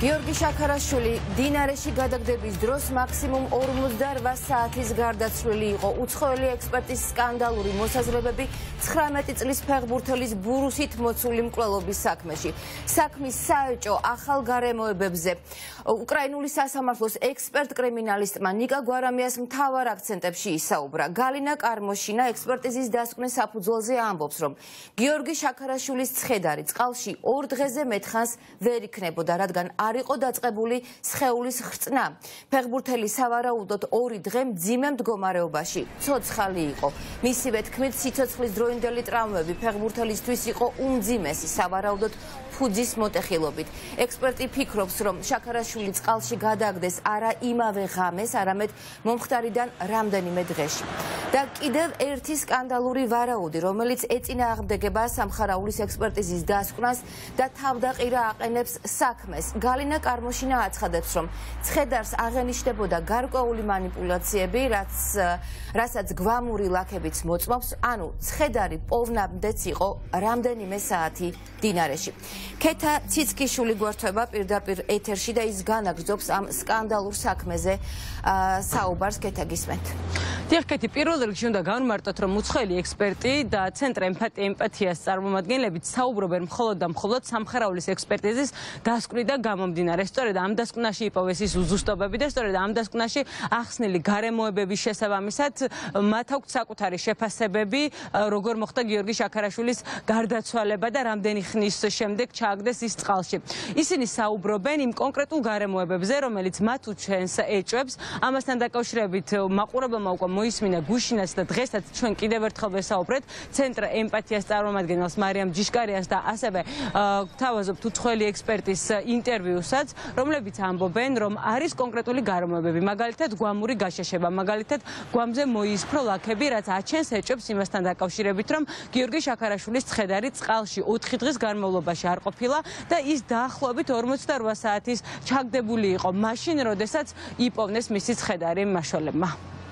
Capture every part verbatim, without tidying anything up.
გიორგი შაქარაშვილი დინარეში გადაგდების დროს მაქსიმუმ ორმოცდაორ საათის გარდაცვლილი იყო. უცხოელი ექსპერტის სკანდალური მოსაზრებები ცხრამეტი წლის ფეხბურთელის ბურუსით მოცული მკვლელობის საქმეში. საქმის საეჭო ახალ გარემოებებზე. უკრაინული სასამართლოს ექსპერტ კრიმინალისტმა ნიკა გვარამიას მთავარ აქცენტებში ისაუბრა. გალინა კარმოშინა ექსპერტიზის დასკვნის საფუძველზე ამბობს, რომ გიორგი შაქარაშვილის ცხედარი წყალში ორ დღეზე მეტხანს ვერ იქნებოდა, რადგან არ იყო დაწყებული სხეულის ხრწნა. ფეხბურთელი სავარაუდოდ ორი დღე მძიმე მდგომარეობაში ცოცხალი იყო. მისივე თქმით, სიცოცხლის დროინდელი ტრავმები ფეხბურთელისთვის იყო უმძიმესი, სავარაუდოდ ფუძის მოტეხილობით. ექსპერტი ფიქრობს, რომ შაქარაშვილი წყალში გადააგდეს არა იმავე ღამეს, არამედ მომხდარიდან რამდენიმე დღეში. და კიდევ ერთი სკანდალური ვარაუდი, რომელიც ეწინააღმდეგება სამხარაულის ექსპერტიზის დასკვნას და თავდაყირა აყენებს საქმეს. გალინა კარმოშინა აცხადებს, რომ ცხედარს აღენიშნებოდა გარკვეული მანიპულაციები, რაც რასაც გვამური ლაქებიც მოწმობს, ანუ ცხედარი პოვნამდეც იყო რამდენიმე საათი დინარეში. ქეთა ციცქიშვილი გვერდება პირდაპირ ეთერში და ის განაგრძობს ამ სკანდალურ საქმეზე საუბარს. ქეთა, გისმენთ. დიახ, ქეთი, პირველ რიგში უნდა განვმარტოთ, რომ უცხოელი ექსპერტი და ცენტრ ემპათიას წარმომადგენლებით საუბრობენ მხოლოდ და მხოლოდ სამხარაულის ექსპერტიზის დასკვნიდან გამომდინარე. სწორედ ამ დასკვნაში იპოვეს ის უზუსტობები და სწორედ ამ დასკვნაში ახსნილი გარემოებების შესაბამისად მათ აქვთ საკუთარი შეფასებები, როგორ მოხდა გიორგი შაქარაშვილის გარდაცვალება და რამდენი ხნის შემდეგ ჩააგდეს ის წყალში. ისინი საუბრობენ იმ კონკრეტულ გარემოებებზე, რომელიც მათ უჩვენს ეჭვებს. ამასთან დაკავშირებით მაყურებელმა უკვე მოისმინა გუშინაც და დღესაც ჩვენ კიდევ ერთხელ ვესაუბრეთ ცენტრ ემპათიას წარმომადგენელს მარიამ ჯიშკარიას და ასევე გთავაზობთ უცხოელი ექსპერტის ინტერვიუსაც, რომლებიც ამბობენ, რომ არის კონკრეტული გარემოებები, მაგალითად გვამური გაშეშება, მაგალითად გვამზე მოისფრო ლაქები, რაც აჩენს ეჭვებს იმასთან დაკავშირებით, რომ გიორგი შაქარაშვილის ცხედარი წყალში ოთხი დღის განმავლობაში არ ყოფილა და ის დაახლოებით ორმოცდაორ საათის ჩაგდებული იყო მაშინ, როდესაც იპოვნეს მისი ცხედარი მაშველებმა.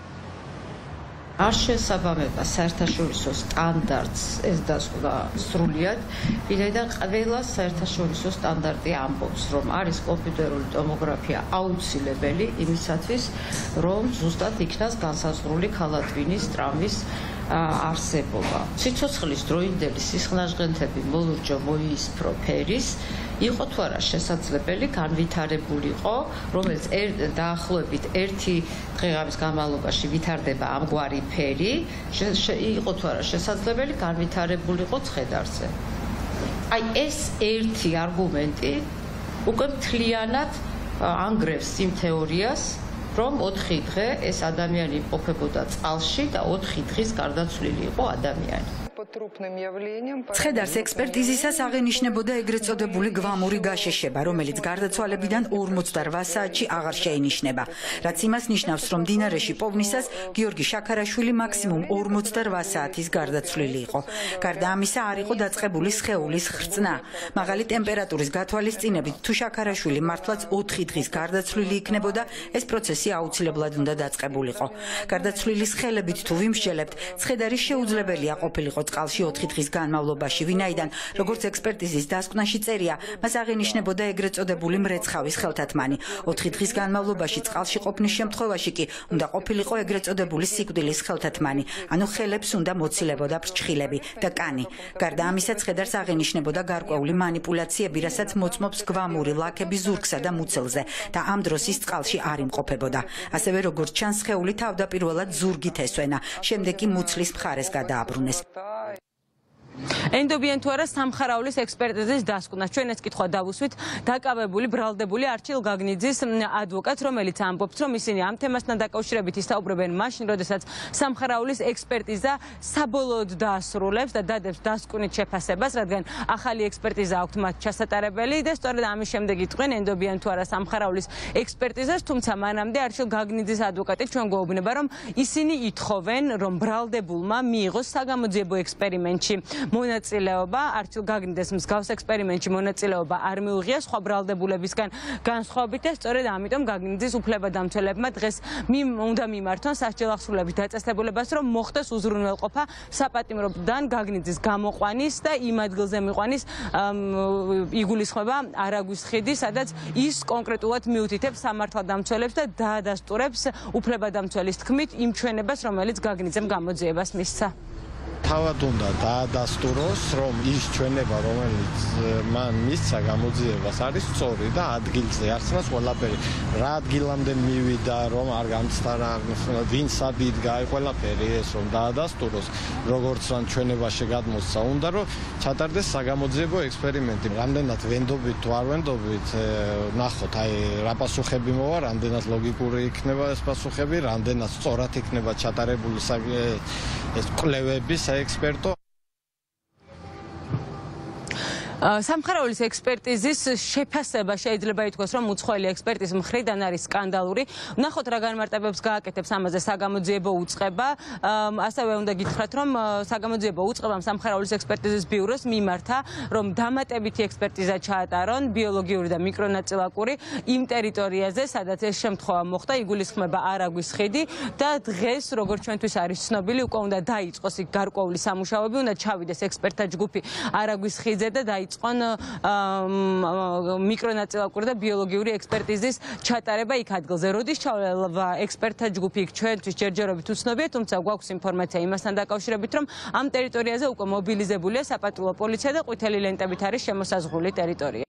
არ შესაბამება საერთაშორისო სტანდარტს ეს დასკვნა სრულიად, ვინაიდან ყველა საერთაშორისო სტანდარტი ამბობს, რომ არის კომპიუტერული ტომოგრაფია აუცილებელი იმისათვის, რომ ზუსტად იქნას განსაზღვრული ქალატვინის ტრავმის არსებობა. სიცოცხლის დროინდელი სისხლნაჟღენთები მოლურჯო მოისფრო ფერის იყო თუ არა შესაძლებელი განვითარებულიყო, რომელიც დაახლოებით ერთი დღეღამის განმავლობაში ვითარდება ამგვარი ფერი, იყო თუ არა შესაძლებელი განვითარებულიყო ცხედარზე. აი ეს ერთი არგუმენტი უკვე მთლიანად ანგრევს იმ თეორიას, რომ ოთხი დღე ეს ადამიანი იმყოფებოდა წყალში და ოთხი დღის გარდაცვლილი იყო ადამიანი. ცხედარს ექსპერტიზისას აღენიშნებოდა ეგრეთ წოდებული გვამური გაშეშება, რომელიც გარდაცვალებიდან ორმოცდაორ საათში აღარ შეინიშნება, რაც იმას ნიშნავს, რომ დინარეში პოვნისას გიორგი შაქარაშვილი მაქსიმუმ ორმოცდაორ საათის გარდაცვლილი იყო. გარდა ამისა, არ იყო დაწყებული სხეულის ხრწნა. მაღალი ტემპერატურის გათვალისწინებით, თუ შაქარაშვილი მართლაც ოთხი დღის გარდაცვლილი იქნებოდა, ეს პროცესი აუცილებლად უნდა დაწყებულიყო. გარდაცვლილის ხელებით თუ ვიმსჯელებთ, ცხედარი შეუძლებელია ყოფილიყო წყალში ოთხი დღის განმავლობაში, ვინაიდან, როგორც ექსპერტიზის დასკვნაში წერია, მას აღენიშნებოდა ეგრეთ წოდებული მრეცხავის ხელთათმანი. ოთხი დღის განმავლობაში წყალში ყოფნის შემთხვევაში კი უნდა ყოფილიყო ეგრეთ წოდებული სიკვდილის ხელთათმანი, ანუ ხელებს უნდა მოცილებოდა ფრჩხილები და კანი. გარდა ამისა, ცხედარს აღენიშნებოდა გარკვეული მანიპულაციები, რასაც მოწმობს გვამური ლაქები ზურგსა და მუცელზე და ამ დროს ის წყალში არ იმყოფებოდა. ასევე როგორც ჩანს, სხეული თავდაპირველად ზურგით ესვენა, შემდეგ კი მუცლის მხარეს გადააბრუნეს. ენდობიან თუ არა სამხარაულის ექსპერტიზის დასკვნას. ჩვენ ეს კითხვა დავუსვით დაკავებული, ბრალდებული არჩილ გაგნიძის ადვოკატს, რომელიც ამბობს, რომ ისინი ამ თემასთან დაკავშირებით ისაუბრებენ მაშინ, როდესაც სამხარაულის ექსპერტიზა საბოლოოდ დაასრულებს და დადებს დასკვნით შეფასებას, რადგან ახალი ექსპერტიზა აქვთ მათ ჩასატარებელი და სწორედ ამის შემდეგ იტყვენ ენდობიან თუ არა სამხარაულის ექსპერტიზას, თუმცა მანამდე არჩილ გაგნიძის ადვოკატი ჩვენ გვეუბნება, რომ ისინი ითხოვენ, რომ ბრალდებულმა მიიღოს საგამოძიებო ექსპერიმენტში მონაწილეობა, არჩილ გაგნიდეს მსგავს ექსპერიმენტში მონაწილეობა არ მიუღია სხვა ბრალდებულებისგან განსხვავებით და სწორედ ამიტომ გაგნიძის უფლებადამცველებმა დღეს უნდა მიმართონ სასჯელ ახსრულების დაწესებულებას, რომ მოხდეს უზრუნველყოფა საპატიმროდან გაგნიძის გამოყვანის და იმ ადგილზე მიყვანის იგულისხმება არაგვის ხიდი, სადაც ის კონკრეტულად მიუთითებს სამართალდამცველებს და დაადასტურებს უფლებადამცველის თქმით იმ ჩვენებას, რომელიც გაგნიძემ გამოძიებას მისცა. თავად უნდა დაადასტუროს, რომ ის ჩვენება, რომელიც მან მისცა გამოძიებას, არის სწორი და ადგილზე ახსნას ყველაფერი. რა ადგილამდე მივიდა, რომ არ გამცდა რა, ვინ სად იდგა, ყველაფერი ეს რომ დაადასტუროს, როგორც ან ჩვენებაში გადმოსცა, უნდა რომ ჩატარდეს საგამოძიებო ექსპერიმენტი. რამდენად ვენდობით თუ არ ვენდობით, ნახოთ, აი რა პასუხები მოვა, რამდენად ლოგიკური იქნება ეს პასუხები, რამდენად სწორად იქნება ჩატარებული ეს კვლევები საექსპერტო. სამხარაულის ექსპერტიზის შეფასება შეიძლება ითქვას, რომ უცხოელი ექსპერტის მხრიდან არის სკანდალური. ნახოთ რა განმარტებებს გააკეთებს ამაზე საგამოძიებო უწყება. ასევე უნდა გითხრათ, რომ საგამოძიებო უწყებამ სამხარაულის ექსპერტიზის ბიუროს მიმართა, რომ დამატებითი ექსპერტიზა ჩაატარონ ბიოლოგიური და მიკრონაწილაკური იმ ტერიტორიაზე, სადაც ეს შემთხვევა მოხდა, იგულისხმება არაგვის ხიდი და დღეს, როგორც ჩვენთვის არის ცნობილი, უკვე უნდა დაიწყოს იქ გარკვეული სამუშაოები, უნდა ჩავიდეს ექსპერტთა ჯგუფი არაგვის ხიდზე და დაიწყოს იწყონ მიკრონაწილაკური და ბიოლოგიური ექსპერტიზის ჩატარება იქ ადგილზე. როდის ჩავევა ექსპერტთა ჯგუფი იქ ჩვენთვის ჯერჯერობით უცნობია, თუმცა გვაქვს ინფორმაცია იმასთან დაკავშირებით, რომ ამ ტერიტორიაზე უკვე მობილიზებულია საპატრულო პოლიცია და ყვითელი ლენტებით არის შემოსაზღვრული ტერიტორია.